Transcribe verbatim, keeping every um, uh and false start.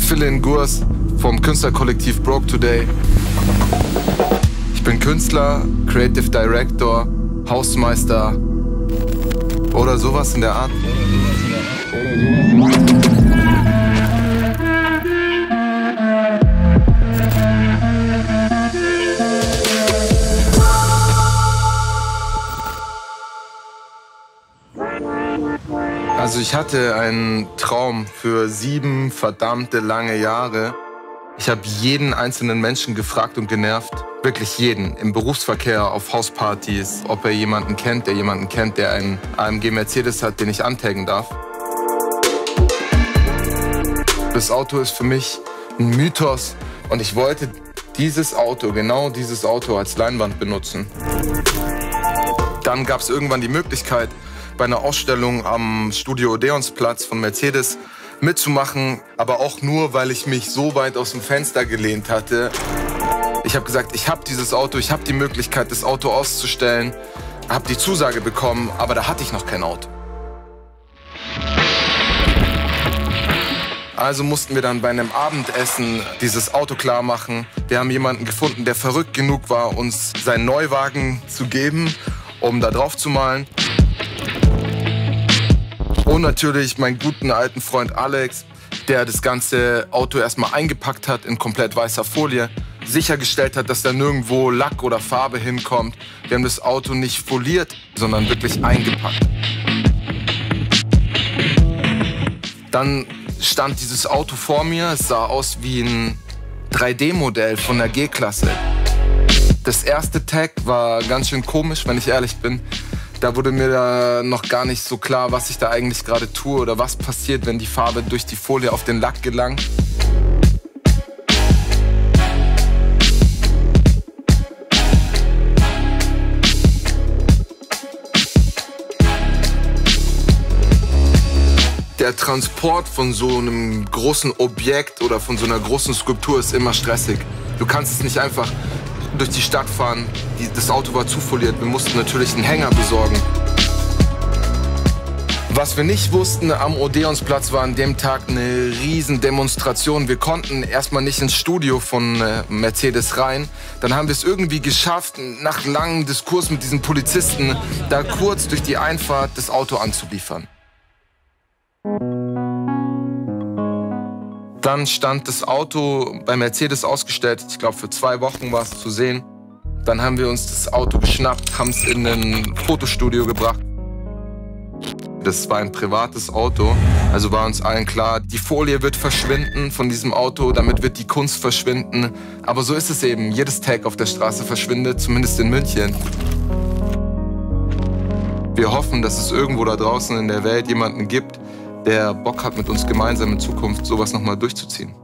Philin Gurs vom Künstlerkollektiv Broke Today. Ich bin Künstler, Creative Director, Hausmeister oder sowas in der Art. Also ich hatte einen Traum für sieben verdammte lange Jahre. Ich habe jeden einzelnen Menschen gefragt und genervt. Wirklich jeden. Im Berufsverkehr, auf Hauspartys, ob er jemanden kennt, der jemanden kennt, der einen A M G Mercedes hat, den ich antaggen darf. Das Auto ist für mich ein Mythos und ich wollte dieses Auto, genau dieses Auto als Leinwand benutzen. Dann gab es irgendwann die Möglichkeit, bei einer Ausstellung am Studio Odeonsplatz von Mercedes mitzumachen, aber auch nur, weil ich mich so weit aus dem Fenster gelehnt hatte. Ich habe gesagt, ich habe dieses Auto, ich habe die Möglichkeit, das Auto auszustellen, habe die Zusage bekommen, aber da hatte ich noch kein Auto. Also mussten wir dann bei einem Abendessen dieses Auto klar machen. Wir haben jemanden gefunden, der verrückt genug war, uns seinen Neuwagen zu geben, um da drauf zu malen. Und natürlich meinen guten alten Freund Alex, der das ganze Auto erstmal eingepackt hat in komplett weißer Folie, sichergestellt hat, dass da nirgendwo Lack oder Farbe hinkommt. Wir haben das Auto nicht foliert, sondern wirklich eingepackt. Dann stand dieses Auto vor mir, es sah aus wie ein drei D Modell von der G-Klasse. Das erste Tag war ganz schön komisch, wenn ich ehrlich bin. Da wurde mir da noch gar nicht so klar, was ich da eigentlich gerade tue oder was passiert, wenn die Farbe durch die Folie auf den Lack gelangt. Der Transport von so einem großen Objekt oder von so einer großen Skulptur ist immer stressig. Du kannst es nicht einfach durch die Stadt fahren. Die, das Auto war zufoliert. Wir mussten natürlich einen Hänger besorgen. Was wir nicht wussten, am Odeonsplatz war an dem Tag eine riesen Demonstration. Wir konnten erstmal nicht ins Studio von äh, Mercedes rein. Dann haben wir es irgendwie geschafft, nach langem Diskurs mit diesen Polizisten, da kurz durch die Einfahrt das Auto anzuliefern. Dann stand das Auto bei Mercedes ausgestellt. Ich glaube, für zwei Wochen war es zu sehen. Dann haben wir uns das Auto geschnappt, haben es in ein Fotostudio gebracht. Das war ein privates Auto, also war uns allen klar, die Folie wird verschwinden von diesem Auto, damit wird die Kunst verschwinden. Aber so ist es eben, jedes Tag auf der Straße verschwindet, zumindest in München. Wir hoffen, dass es irgendwo da draußen in der Welt jemanden gibt, der Bock hat, mit uns gemeinsam in Zukunft sowas nochmal durchzuziehen.